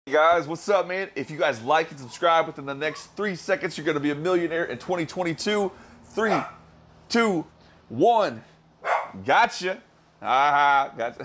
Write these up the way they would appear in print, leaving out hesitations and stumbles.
Hey guys, what's up, man? If you guys like and subscribe within the next 3 seconds, you're gonna be a millionaire in 2022. 3, 2, 1. Gotcha. Gotcha.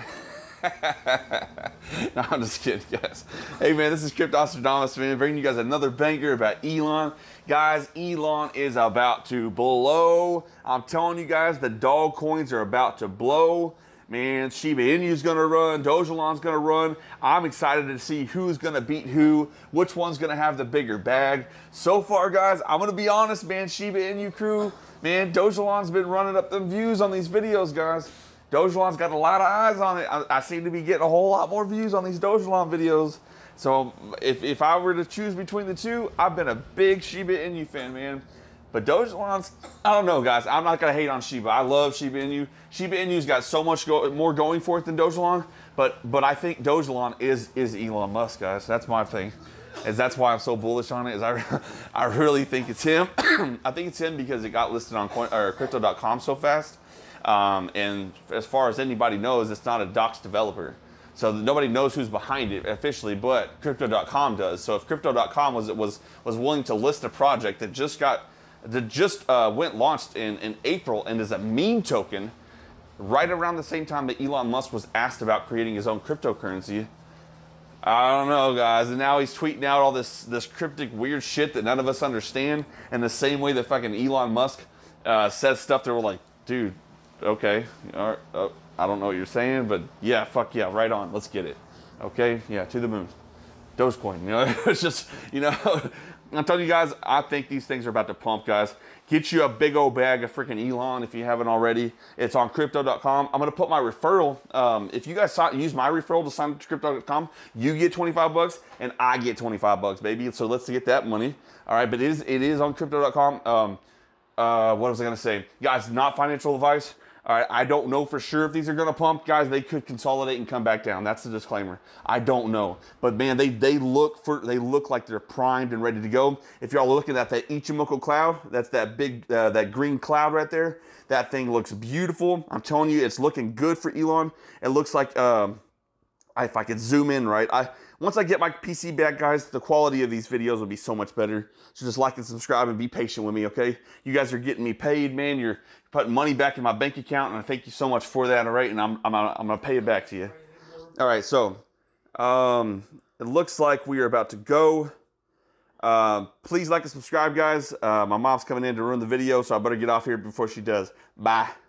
No, I'm just kidding, guys. Hey, man, this is Cryptostradamus, man, bringing you guys another banger about Elon. Guys, Elon is about to blow. I'm telling you guys, the dog coins are about to blow. Man, Shiba Inu's gonna run, Dogelon's gonna run. I'm excited to see who's gonna beat who, which one's gonna have the bigger bag. So far, guys, I'm gonna be honest, man, Shiba Inu crew, man, Dogelon's been running up them views on these videos, guys. Dogelon's got a lot of eyes on it. I seem to be getting a whole lot more views on these Dogelon videos. So if I were to choose between the two, I've been a big Shiba Inu fan, man. But Dogelon's, I don't know, guys. I'm not going to hate on Shiba. I love Shiba Inu. Shiba Inu's got so much more going for it than Dogelon. But I think Dogelon is Elon Musk, guys. That's my thing. That's why I'm so bullish on it. Is I really think it's him. I think it's him because it got listed on Crypto.com so fast. And as far as anybody knows, it's not a docs developer. So nobody knows who's behind it officially, but Crypto.com does. So if Crypto.com was willing to list a project that just went launched in April and is a meme token right around the same time that Elon Musk was asked about creating his own cryptocurrency. I don't know, guys. And now he's tweeting out all this cryptic weird shit that none of us understand. And the same way that fucking Elon Musk says stuff that we're like, dude, okay, all right, I don't know what you're saying, but yeah, fuck yeah, right on, let's get it. Okay, yeah, to the moon. Dogecoin, you know, it's just, you know, I'm telling you guys, I think these things are about to pump, guys. Get you a big old bag of freaking Elon if you haven't already. It's on Crypto.com. I'm going to put my referral. If you guys use my referral to sign up to Crypto.com, you get 25 bucks and I get 25 bucks, baby. So let's get that money. All right, but it is on Crypto.com. What was I going to say? Guys, not financial advice. All right, I don't know for sure if these are going to pump. Guys, they could consolidate and come back down. That's the disclaimer. I don't know. But man, they look like they're primed and ready to go. If y'all are looking at that Ichimoku cloud, that's that big that green cloud right there. That thing looks beautiful. I'm telling you, it's looking good for Elon. It looks like if I could zoom in right, once I get my PC back, guys, the quality of these videos will be so much better. So just like and subscribe and be patient with me, okay? You guys are getting me paid, man. You're putting money back in my bank account, and I thank you so much for that, all right? And I'm gonna pay it back to you. All right, so it looks like we are about to go. Please like and subscribe, guys. My mom's coming in to ruin the video, so I better get off here before she does. Bye.